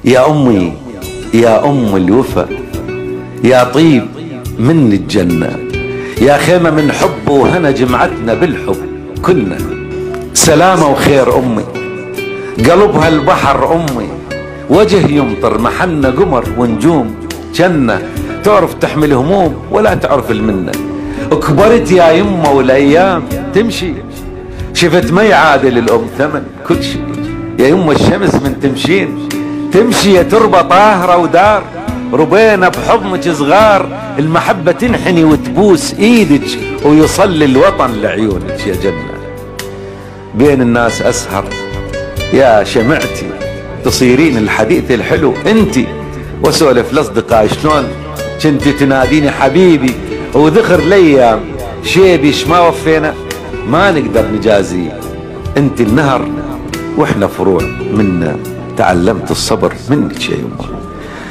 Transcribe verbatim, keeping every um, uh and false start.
يا أمي يا أم الوفا، يا طيب من الجنة، يا خيمة من حب وهنا جمعتنا بالحب كلنا. سلامة وخير أمي، قلبها البحر أمي، وجه يمطر محنة قمر ونجوم جنة، تعرف تحمل هموم ولا تعرف المنة. كبرت يا يمه والأيام تمشي، شفت ما يعادل الأم ثمن كل شيء. يا يمه الشمس من تمشين تمشي يا تربة طاهرة ودار، ربينا بحضنك صغار، المحبة تنحني وتبوس ايدك ويصلي الوطن لعيونك يا جنة. بين الناس اسهر يا شمعتي، تصيرين الحديث الحلو انتي، واسولف لاصدقائي شلون كنتي تناديني حبيبي، وذخر ليام شيبي شما وفينا ما نقدر نجازي. انت النهر واحنا فروع منا، تعلمت الصبر منك يا يمه.